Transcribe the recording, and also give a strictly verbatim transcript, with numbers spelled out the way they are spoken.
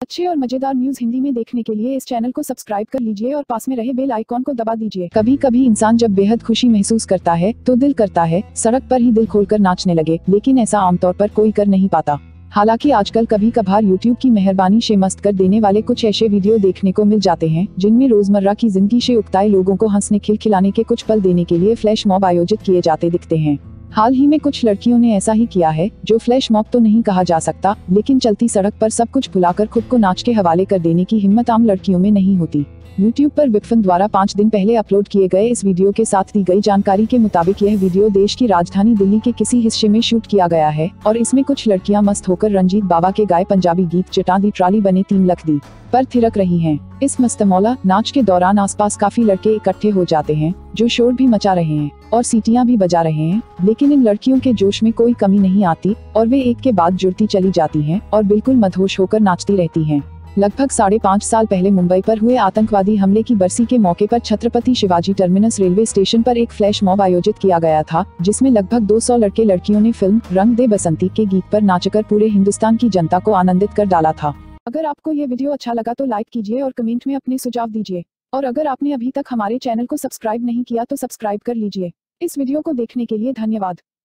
अच्छे और मजेदार न्यूज हिंदी में देखने के लिए इस चैनल को सब्सक्राइब कर लीजिए और पास में रहे बेल आइकॉन को दबा दीजिए। कभी कभी इंसान जब बेहद खुशी महसूस करता है तो दिल करता है सड़क पर ही दिल खोलकर नाचने लगे, लेकिन ऐसा आमतौर पर कोई कर नहीं पाता। हालांकि आजकल कभी कभार यूट्यूब की मेहरबानी से मस्त कर देने वाले कुछ ऐसे वीडियो देखने को मिल जाते हैं जिनमें रोजमर्रा की जिंदगी से उकताए लोगों को हंसने खिलखिलाने के कुछ पल देने के लिए फ्लैश मॉब आयोजित किए जाते दिखते हैं। हाल ही में कुछ लड़कियों ने ऐसा ही किया है, जो फ्लैश मॉब तो नहीं कहा जा सकता, लेकिन चलती सड़क पर सब कुछ भुलाकर खुद को नाच के हवाले कर देने की हिम्मत आम लड़कियों में नहीं होती। यूट्यूब पर विपफन द्वारा पाँच दिन पहले अपलोड किए गए इस वीडियो के साथ दी गई जानकारी के मुताबिक यह वीडियो देश की राजधानी दिल्ली के किसी हिस्से में शूट किया गया है और इसमें कुछ लड़कियां मस्त होकर रंजीत बावा के गाए पंजाबी गीत चटा दी ट्राली बने तीन लख दी पर थिरक रही हैं। इस मस्तमौला नाच के दौरान आसपास काफी लड़के इकट्ठे हो जाते हैं जो शोर भी मचा रहे हैं और सीटियां भी बजा रहे हैं, लेकिन इन लड़कियों के जोश में कोई कमी नहीं आती और वे एक के बाद जुड़ती चली जाती हैं और बिल्कुल मदहोश होकर नाचती रहती हैं। लगभग साढ़े पाँच साल पहले मुंबई पर हुए आतंकवादी हमले की बरसी के मौके पर Chhatrapati Shivaji terminus railway station पर एक फ्लैश मॉब आयोजित किया गया था, जिसमें लगभग दो सौ लड़के लड़कियों ने फिल्म रंग दे बसंती के गीत पर नाचकर पूरे हिंदुस्तान की जनता को आनंदित कर डाला था। अगर आपको ये वीडियो अच्छा लगा तो लाइक कीजिए और कमेंट में अपने सुझाव दीजिए, और अगर आपने अभी तक हमारे चैनल को सब्सक्राइब नहीं किया तो सब्सक्राइब कर लीजिए। इस वीडियो को देखने के लिए धन्यवाद।